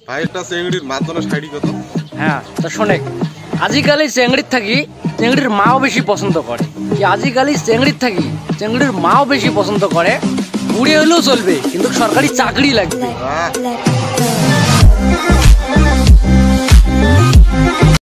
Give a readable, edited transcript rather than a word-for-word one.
ভাই একটা চেংড়ির মাধ্যমে শাড়ি কত? হ্যাঁ তো শোনে, আজিকালি চেংড়ির থাকি চেংড়ির মাও বেশি পছন্দ করে। আজিকালি চেংড়ির থাকি চেংড়ির মাও বেশি পছন্দ করে। বুড়ি হলেও চলবে, কিন্তু সরকারি চাকরি লাগবে। আহ